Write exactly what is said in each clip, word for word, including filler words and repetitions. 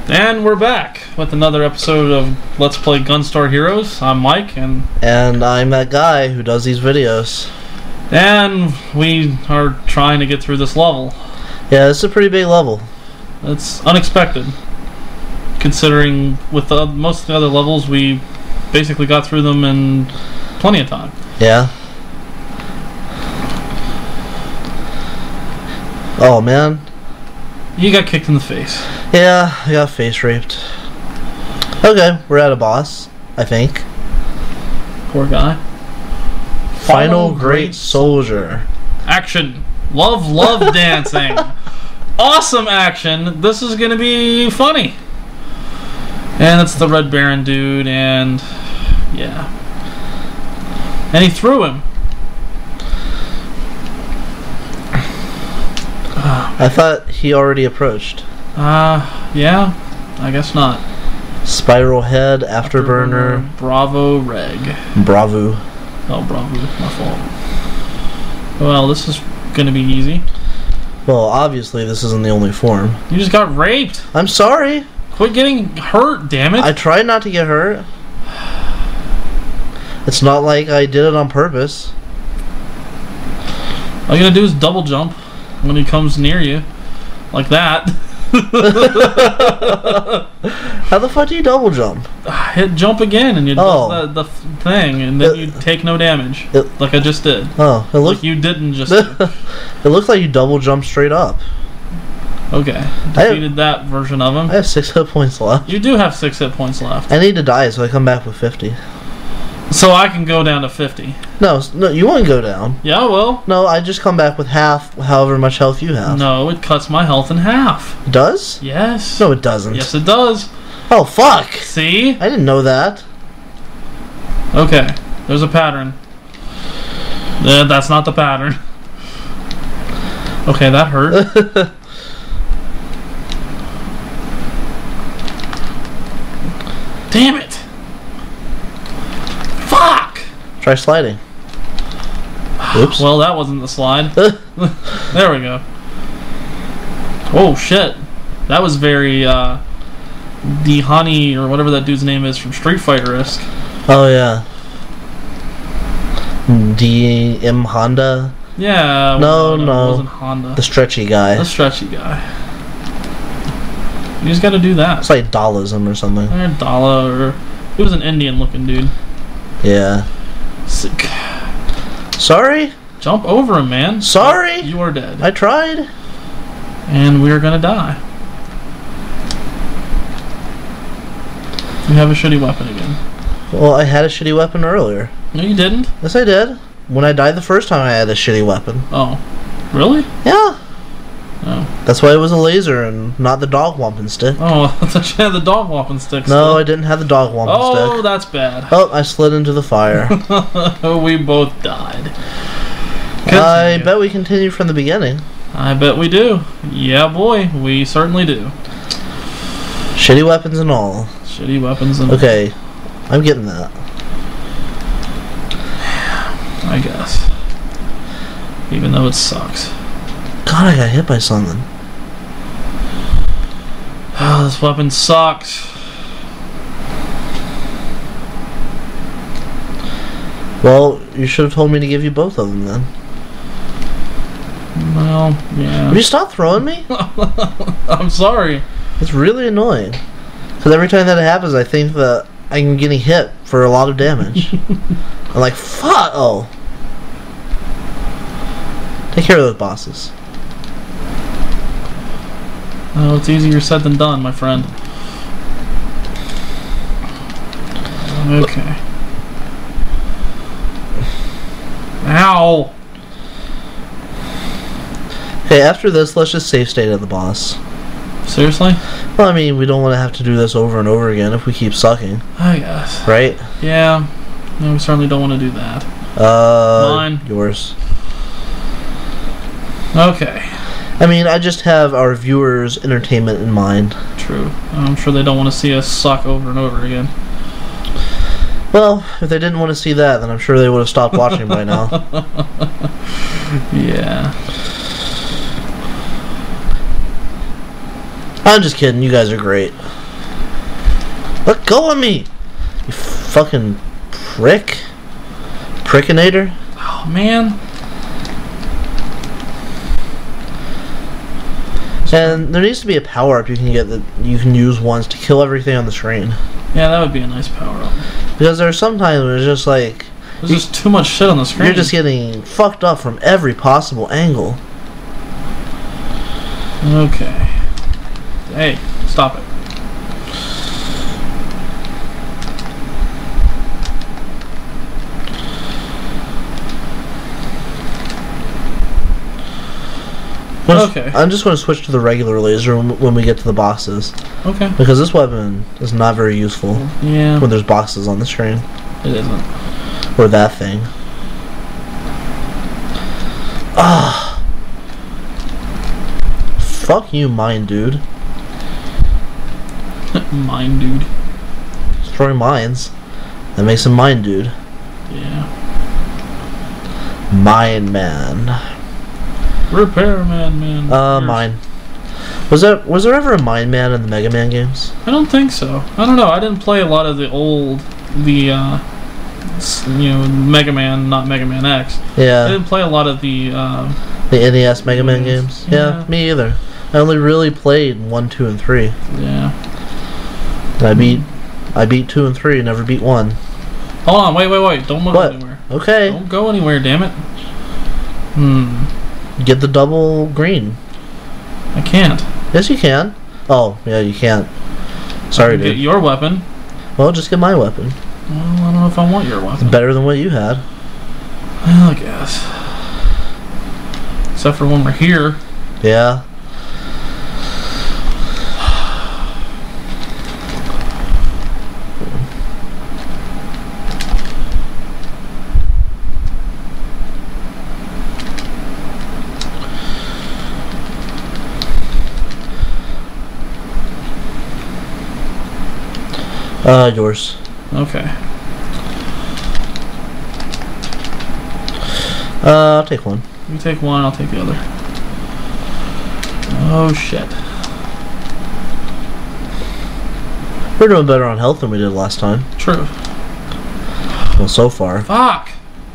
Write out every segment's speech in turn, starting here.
And we're back with another episode of Let's Play Gunstar Heroes. I'm Mike, and and I'm that guy who does these videos. And we are trying to get through this level. Yeah, it's a pretty big level. It's unexpected, considering with the, most of the other levels we basically got through them in plenty of time. Yeah. Oh man. You got kicked in the face. Yeah, I got face raped. Okay, we're at a boss, I think. Poor guy. Final Great Soldier. Action. Love, love dancing. Awesome action. This is going to be funny. And it's the Red Baron dude, and yeah. And he threw him. I thought he already approached. Uh, yeah, I guess not. Spiral Head, Afterburner. Afterburner Bravo Reg. Bravo. Oh, Bravo, my fault. Well, this is gonna be easy. Well, obviously this isn't the only form. You just got raped. I'm sorry. Quit getting hurt, damn it. I tried not to get hurt. It's not like I did it on purpose. All you gotta do is double jump when he comes near you. Like that. How the fuck do you double jump? Hit jump again and you oh. do the, the thing, and then it, you take no damage. It, like I just did. Oh, it looked like you didn't just do. It looks like you double jump straight up. Okay. Defeated have, that version of him. I have six hit points left. You do have six hit points left. I need to die so I come back with fifty. So I can go down to fifty. No, no, you won't go down. Yeah, I will. No, I just come back with half, however much health you have. No, it cuts my health in half. It does? Yes. No, it doesn't. Yes, it does. Oh, fuck. See? I didn't know that. Okay, there's a pattern. Uh, that's not the pattern. Okay, that hurt. Damn it. Fuck! Try sliding. Oops. Well, that wasn't the slide. There we go. Oh, shit. That was very, uh... the Honey, or whatever that dude's name is from Street Fighter-esque. Oh, yeah. D M Honda? Yeah. No, no, no. It wasn't Honda. The stretchy guy. The stretchy guy. You just gotta do that. It's like Daalism or something. Or Dala, or... He was an Indian-looking dude. Yeah. Sick. Sorry? Jump over him, man. Sorry? You are dead. I tried. And we're gonna die. You have a shitty weapon again. Well, I had a shitty weapon earlier. No, you didn't. Yes, I did. When I died the first time, I had a shitty weapon. Oh. Really? Yeah. Oh. That's why it was a laser and not the dog whomping stick. Oh, I thought you had the dog whopping stick. No, still. I didn't have the dog whomping oh, stick. Oh, that's bad. Oh, I slid into the fire. We both died. Continue. I bet we continue from the beginning. I bet we do. Yeah, boy, we certainly do. Shitty weapons and all. Shitty weapons and okay, all. I'm getting that. I guess. Even though it sucks. God, I got hit by something. Oh, this weapon sucks. Well, you should have told me to give you both of them then. Well, yeah. Will you stop throwing me? I'm sorry. It's really annoying. Because every time that happens, I think that I'm getting hit for a lot of damage. I'm like, fuck! Oh. Take care of those bosses. Oh, it's easier said than done, my friend. Okay. Ow! Okay, after this, let's just save state of the boss. Seriously? Well, I mean, we don't want to have to do this over and over again if we keep sucking. I guess. Right? Yeah. No, we certainly don't want to do that. Uh, Mine. Yours. Okay. I mean, I just have our viewers' entertainment in mind. True. I'm sure they don't want to see us suck over and over again. Well, if they didn't want to see that, then I'm sure they would have stopped watching by now. Yeah. I'm just kidding. You guys are great. Let go of me, you fucking prick. Prickinator. Oh man. And there needs to be a power up you can get that you can use once to kill everything on the screen. Yeah, that would be a nice power up. Because there are some times where it's just like there's just too much shit on the screen. You're just getting fucked up from every possible angle. Okay. Hey, stop it. Okay. I'm just going to switch to the regular laser when we get to the boxes. Okay. Because this weapon is not very useful. Yeah. When there's boxes on the screen. It isn't. Or that thing. Ah. Fuck you, mine dude. Mine dude. He's throwing mines. That makes him mine dude. Yeah. Mine man. Repairman, man. Uh, mine. Was there was there ever a Mine Man in the Mega Man games? I don't think so. I don't know. I didn't play a lot of the old, the uh, you know, Mega Man, not Mega Man X. Yeah. I didn't play a lot of the uh, the N E S Mega Man games. Yeah. yeah, me either. I only really played one, two, and three. Yeah. I beat, I beat two and three. Never beat one. Hold on, wait, wait, wait! Don't move what? anywhere. Okay. Don't go anywhere, damn it. Hmm. Get the double green. I can't. Yes, you can. Oh, yeah, you can't. Sorry, I can dude. Get your weapon. Well, just get my weapon. Well, I don't know if I want your weapon. It's better than what you had. Well, I guess. Except for when we're here. Yeah. Uh, yours. Okay. Uh, I'll take one. You take one, I'll take the other. Oh, shit. We're doing better on health than we did last time. True. Well, so far. Fuck!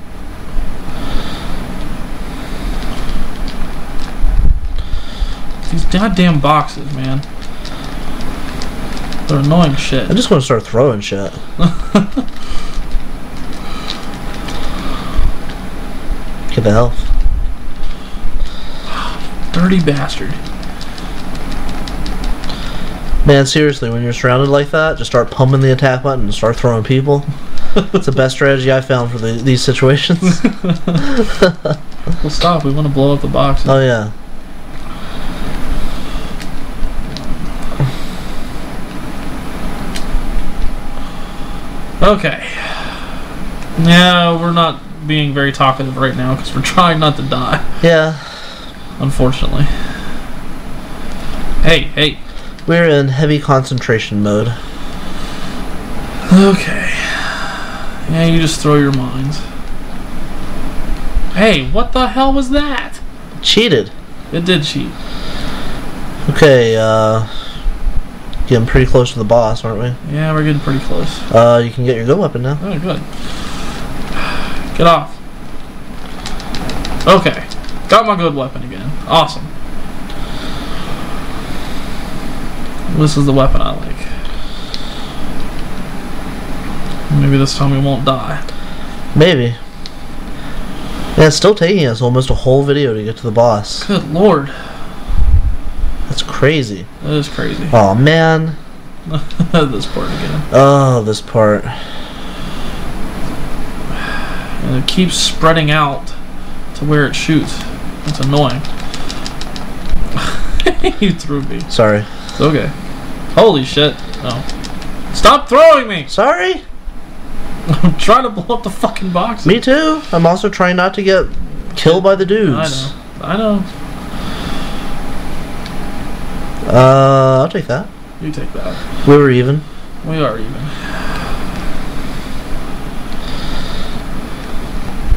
These goddamn boxes, man. They're annoying shit. I'm just gonna start throwing shit. Get the health. Dirty bastard. Man, seriously, when you're surrounded like that, just start pumping the attack button and start throwing people. It's the best strategy I found for the, these situations. Well, stop. We want to blow up the boxes. Oh, yeah. Okay. Yeah, we're not being very talkative right now because we're trying not to die. Yeah. Unfortunately. Hey, hey. We're in heavy concentration mode. Okay. Yeah, you just throw your mines. Hey, what the hell was that? Cheated. It did cheat. Okay, uh... getting pretty close to the boss, aren't we? Yeah, we're getting pretty close. Uh, you can get your good weapon now. Oh, good. Get off. Okay. Got my good weapon again. Awesome. This is the weapon I like. Maybe this time we won't die. Maybe. Yeah, it's still taking us almost a whole video to get to the boss. Good lord. That's crazy. That is crazy. Oh man. This part again. Oh, this part. And it keeps spreading out to where it shoots. It's annoying. You threw me. Sorry. It's okay. Holy shit. No. Stop throwing me! Sorry? I'm trying to blow up the fucking boxes. Me too. I'm also trying not to get killed by the dudes. I know. I know. Uh, I'll take that. You take that. We were even. We are even.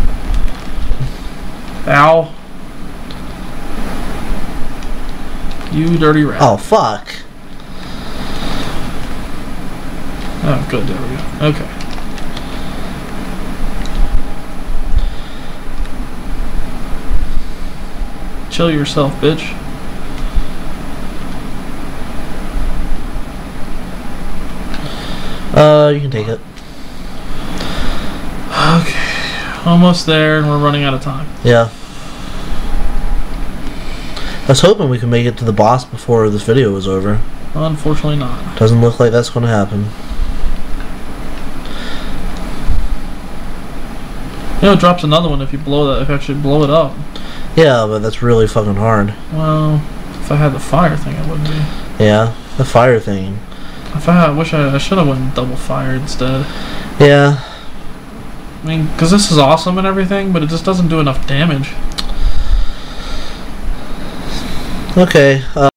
Ow. You dirty rat. Oh, fuck. Oh, good. There we go. Okay. Chill yourself, bitch. Uh, you can take it. Okay. Almost there, and we're running out of time. Yeah. I was hoping we could make it to the boss before this video was over. Unfortunately not. Doesn't look like that's going to happen. You know, it drops another one if you blow that. If you actually blow it up. Yeah, but that's really fucking hard. Well, if I had the fire thing, it wouldn't be. Yeah, the fire thing. If I, had, I wish I, I should have went double fire instead. Yeah. I mean, because this is awesome and everything, but it just doesn't do enough damage. Okay. Uh